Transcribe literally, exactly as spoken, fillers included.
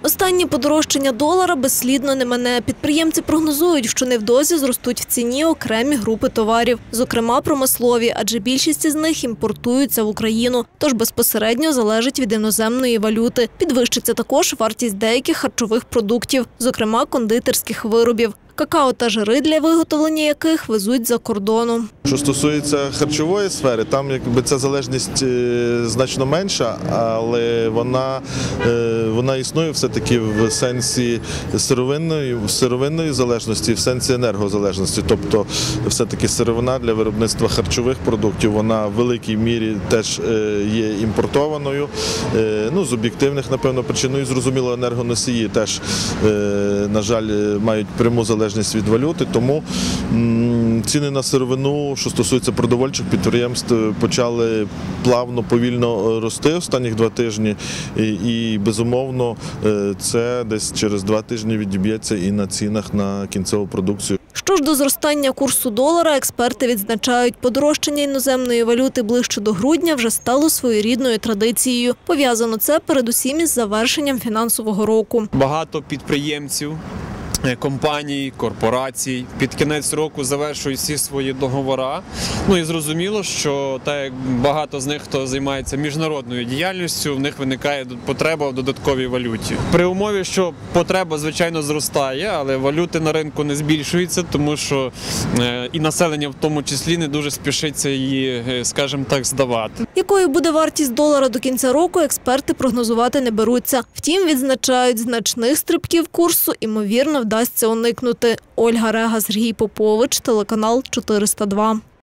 Останнє подорожчання долара безслідно не мине. Підприємці прогнозують, що невдовзі зростуть в ціні окремі групи товарів, зокрема промислові, адже більшість із них імпортуються в Україну, тож безпосередньо залежить від іноземної валюти. Підвищиться також вартість деяких харчових продуктів, зокрема кондитерських виробів. Какао та жири, для виготовлення яких везуть за кордону. Що стосується харчової сфери, там якби ця залежність значно менша, але вона, вона існує все-таки в сенсі сировинної, сировинної залежності, в сенсі енергозалежності. Тобто все-таки сировина для виробництва харчових продуктів, вона в великій мірі теж є імпортованою. Ну, з об'єктивних, напевно, причин, ну і зрозуміло, енергоносії теж, на жаль, мають пряму залежність від валюти, тому ціни на сировину, що стосується продовольчих підприємств, почали плавно, повільно рости останніх два тижні і, безумовно, це десь через два тижні відіб'ється і на цінах на кінцеву продукцію. Що ж до зростання курсу долара, експерти відзначають, подорожчання іноземної валюти ближче до грудня вже стало своєрідною традицією. Пов'язано це передусім із завершенням фінансового року. Багато підприємців, компаній, корпорацій під кінець року завершують всі свої договори. Ну і зрозуміло, що так як багато з них, хто займається міжнародною діяльністю, в них виникає потреба в додатковій валюті. При умові, що потреба, звичайно, зростає, але валюти на ринку не збільшуються, тому що і населення в тому числі не дуже спішиться її, скажімо так, здавати. Якою буде вартість долара до кінця року, експерти прогнозувати не беруться. Втім, відзначають, значних стрибків курсу, ймовірно, вдасться уникнути. Ольга Рега, Сергій Попович, телеканал чотириста два.